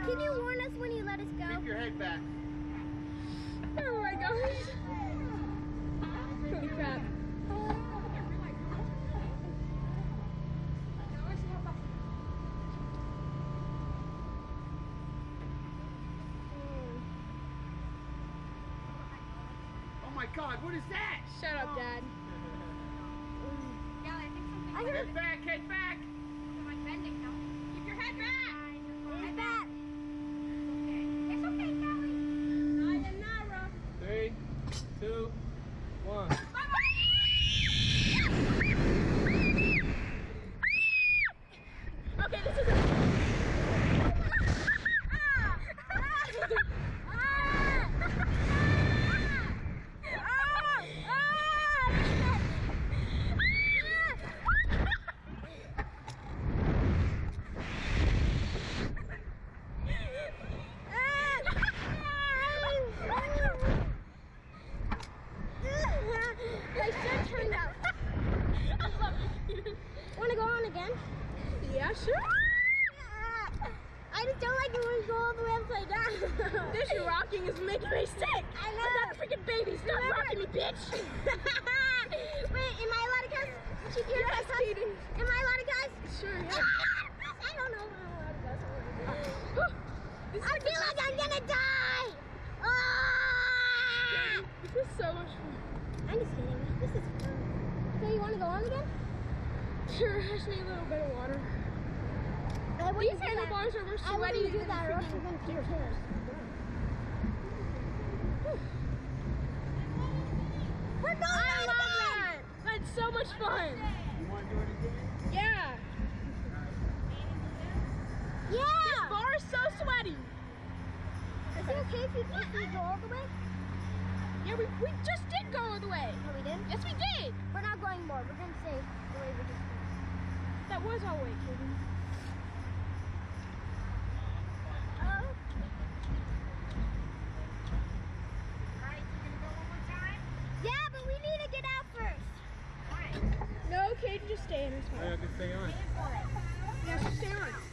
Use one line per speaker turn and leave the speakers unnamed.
Can you warn us when you let us go?
Keep your head back.
Oh my gosh. Holy crap.
Oh my God, what is that?
Shut up, Dad.
Yeah, I think something.
Head back, head back.
Am I bending now?
Keep your head back.
Head back. It's okay, Callie.
Sayonara.
3, 2, 1.
Okay, this is
My shirt turned out. Wanna go on again?
Yeah, sure.
I just don't like it when we go all the way upside down.
This rocking is making me sick.
I know.
I'm not a freaking baby. Stop rocking me, bitch.
Wait, am I allowed to cuss? Should you
Yes,
cuss?
Kaden.
Am I allowed to cuss?
Sure, yeah.
I don't know if I'm allowed to cuss.
This
I feel like I'm gonna die. Ah!
This is so much fun.
I'm just kidding. This is fun. So you want to go on again?
Sure, I just need a little bit of water. These handlebars are more
I
sweaty
wouldn't do
than
that or else
freaking-
you're gonna tear hairs. We're going on again.
That's so much fun.
You want to do it again?
Yeah. This
Yeah.
bar is so sweaty.
Is it okay if we go all the way?
Yeah, we just did go all the way.
No, we didn't.
Yes, we did.
We're not going more. We're gonna stay the way we just went.
That was all the way, Kaden.
Oh. Yeah, but we need to get out first.
No, Kaden, just stay in this
I
one.
can stay on.
Yeah, just stay on.